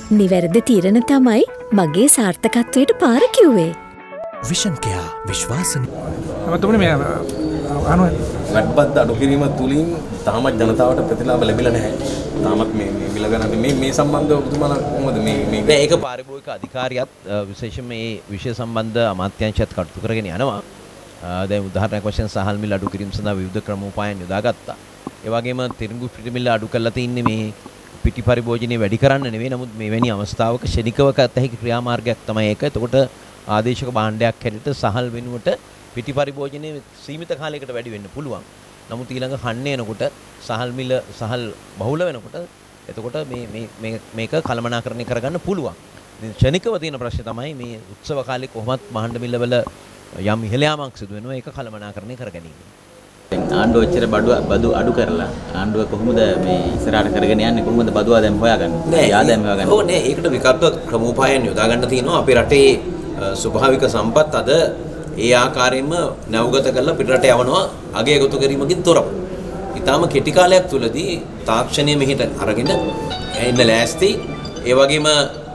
නිවැරදි තීරණ තමයි මගේ සාර්ථකත්වයට පාර කිව්වේ. විෂන් කෙයා විශ්වාසනීය. මම මේ වැට්පත් අඩු කිරීම තුලින් තාමත් ජනතාවට ප්‍රතිලාභ ලැබිලා නැහැ. තාමත් මේ මිල ගණන් මේ සම්බන්ධව ඔබතුමාලා කොහොමද මේ ඒක පාරිභෝගික අධිකාරියත් විශේෂයෙන් මේ විෂය සම්බන්ධ අමාත්‍යාංශයත් කටයුතු කරගෙන යනවා. දැන් උදාහරණයක් වශයෙන් සහල් මිල අඩු කිරීම සඳහා විවිධ ක්‍රමෝපායන් යොදාගත්තා. ඒ වගේම තිරිඟු පිටි මිල අඩු කරලා තින්නේ මේ පිටි පරිභෝජනය වැඩි කරන්න නෙවෙයි. නමුත් මෙවැනි අවස්ථාවක ශනිකව ගත හැකි ක්‍රියාමාර්ගයක් තමයි ඒක. එතකොට ආදේශක භාණ්ඩයක් හැටියට සහල් වෙනුවට පිටි පරිභෝජනය සීමිත කාලයකට වැඩි වෙන්න පුළුවන්. නමුත් ඊළඟ කන්නේ එනකොට සහල් මිල සහල් බහුල වෙනකොට එතකොට මේක කළමනාකරණය කරගන්න පුළුවන්. ඉතින් ශනිකව තියෙන ප්‍රශ්නේ තමයි මේ උත්සව කාලේ කොහොමත් භාණ්ඩ මිලවල යම් ඉහළ යාමක් සිදු වෙනවා. ඒක කළමනාකරණය කර ගැනීම. ආණ්ඩුව එච්චර බදු අඩු කරලා ආණ්ඩුව කොහොමද මේ ඉස්සරහට කරගෙන යන්නේ? කොහොමද බදු ආදායම හොයාගන්නේ? ආදායම හොයාගන්නේ. ඕ නේ ඒකට විකල්ප ක්‍රමෝපායන් යොදා ගන්න තියෙනවා. අපේ රටේ ස්වභාවික සම්පත් අද ඒ ආකාරයෙන්ම නැවගත කරලා පිටරට යවනවා අගය එකතු කිරීමකින් තොරව. ඊටාම කෙටි කාලයක් තුලදී තාක්ෂණය මෙහෙට අරගෙන එන්න ලෑස්ති. ඒ වගේම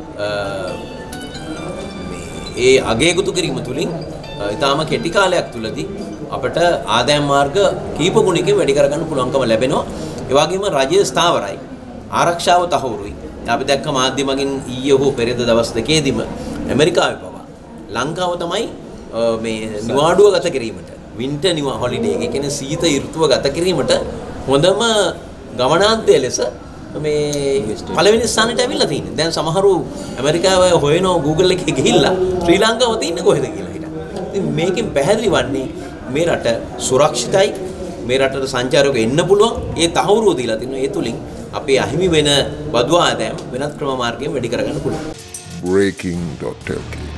ඒ අගය එකතු කිරීම තුලින් ඊටාම කෙටි කාලයක් තුලදී අපට ආදායම් මාර්ග කීප ගුණයකින් වැඩි කරගන්න පුළුවන්කම ලැබෙනවා. ඒ වගේම රජය ස්ථාවරයි. ආරක්ෂාව තහවුරුයි. අපි දැක්ක මාධ්‍ය මගින් ඊයේ හෝ පෙරේද දවස් දෙකේදීම ඇමරිකාවේ පවා ලංකාව තමයි මේ නිවාඩුව ගත කිරීමට වින්ටර් හොලිඩේ එක කියන්නේ සීත ඍතුව ගත කිරීමට හොඳම ගමනාන්තය ලෙස මේ පළවෙනි ස්ථානයට ඇවිල්ලා තියෙනවා. දැන් සමහරු ඇමරිකාවේ හොයනවා Google එකේ ගිහිල්ලා ශ්‍රී ලංකාව තියෙන්නේ කොහෙද කියලා හිතන. ඉතින් මේකෙන් පැහැදිලි වන්නේ මේ රට සුරක්ෂිතයි. මේ රටට සංචාරකයෝ එන්න පුළුවන්. ඒ තහවුරුව දීලා තිනවා. ඒ තුලින් අපේ අහිමි වෙන බදු ආදායම් වෙනත් ක්‍රම මාර්ගයෙන් වැඩි කරගන්න පුළුවන්. breaking.lk